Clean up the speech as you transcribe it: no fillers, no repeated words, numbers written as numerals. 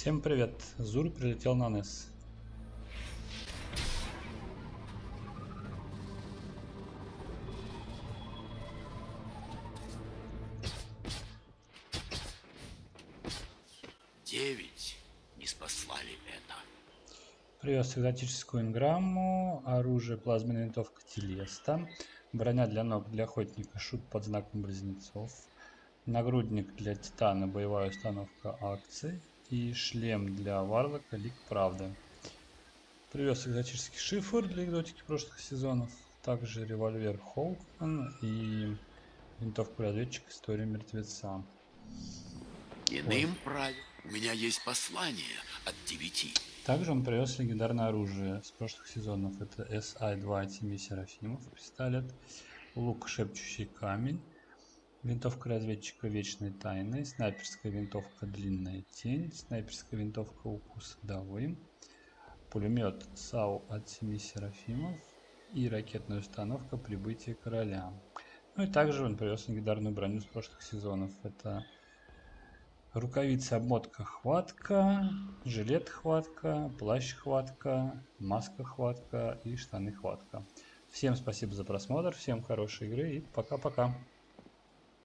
Всем привет! Зур прилетел на НЭС. Девять не спасла ли это? Привез экзотическую инграмму, оружие, плазменная винтовка Телеста, броня для ног для охотника, шут под знаком близнецов, нагрудник для титана, боевая установка акций и шлем для варлока, лик правды. Привез экзотический шифр для экзотики прошлых сезонов, также револьвер Хоукман и винтовку разведчика история мертвеца. Ой. Иным правил у меня есть послание от 9. Также он привез легендарное оружие с прошлых сезонов. Это SI-2 от семьи Серафимов, пистолет, лук шепчущий камень, винтовка разведчика вечной тайны, снайперская винтовка длинная тень, снайперская винтовка укус совы, пулемет САУ от семьи Серафимов и ракетная установка прибытие короля. Ну и также он привез легендарную броню с прошлых сезонов. Это рукавицы обмотка хватка, жилет хватка, плащ хватка, маска хватка и штаны хватка. Всем спасибо за просмотр, всем хорошей игры и пока-пока.